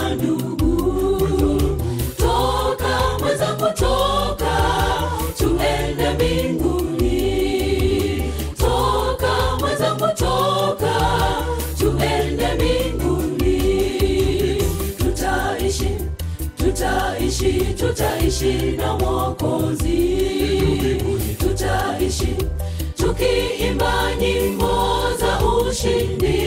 ndugu. Toka mwenzangu toka, tuende mbinguni. Toka mwenzangu toka, tuende mbinguni. Tutaishi na Mwokozi. Tutaishi tukiimba nyimbo za ushindi.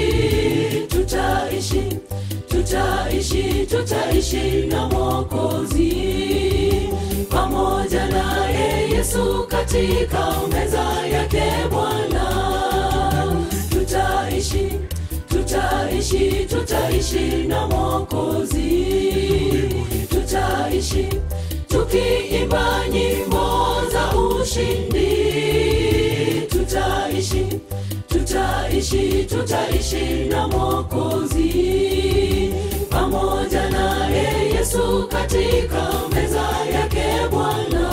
Tutaishi na Mwokozi. Pamoja naye Yesu katika meza yake Bwana. Tutaishi na Mwokozi. Tutaishi tukiimba nyimbo za ushindi. Tutaishi na Mwokozi. Pamoja naye Yesu katika meza yake Bwana.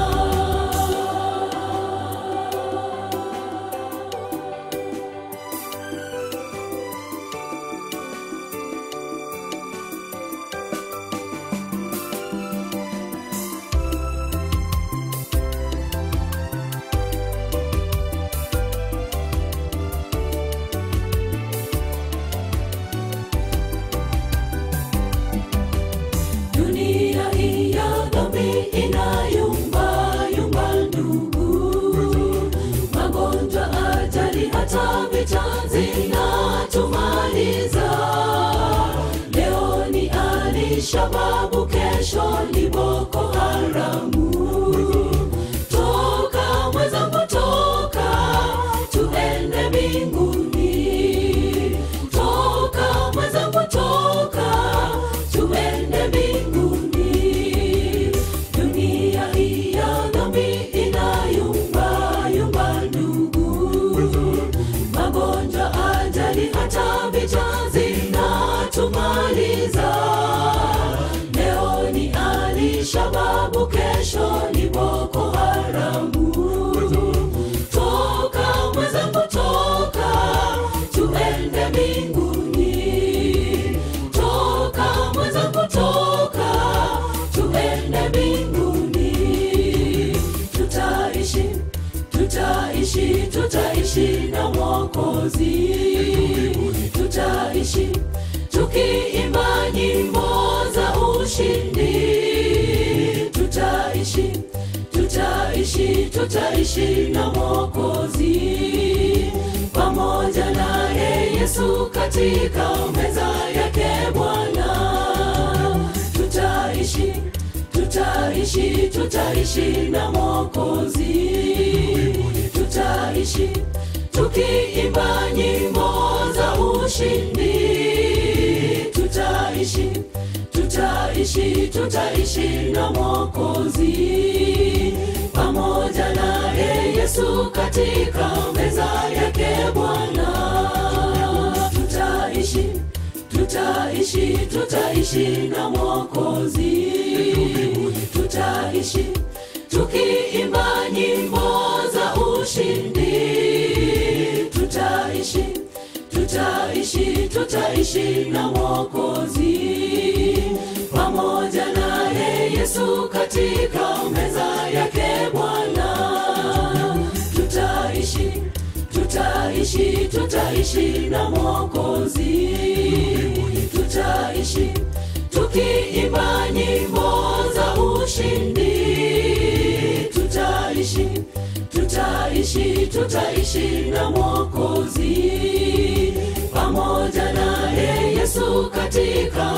Shababu kesho ni Boko Haramu. Toka mwenzangu toka, tuende mbinguni. Toka mwenzangu toka, tuende mbinguni. Dunia hii ya dhambi inayumba ndugu. Magonjwa, ajali, hata vita zinatumaliza. Shababu kesho ni Boko Haramu. Toka mwenzangu toka, tuende mbinguni. Toka mwenzangu toka, tuende mbinguni. Tutaishi na Mwokozi. Tutaishi tukiimba nyimbo za ushindi. Tutaishi na Mwokozi. Pamoja naye Yesu katika meza yake Bwana. Tutaishi na Mwokozi. Tutaishi tukiimba nyimbo za ushindi. Tutaishi na Mwokozi. Pamoja naye Yesu katika meza yake Bwana. Tutaishi na Mwokozi. Tutaishi tukiimba nyimbo za ushindi. Tutaishi na Mwokozi. Pamoja naye Yesu katika meza yake Bwana. Tutaishi na Mwokozi. Tutaishi tukiimba nyimbo za ushindi. Tutaishi na Mwokozi. Pamoja naye Yesu katika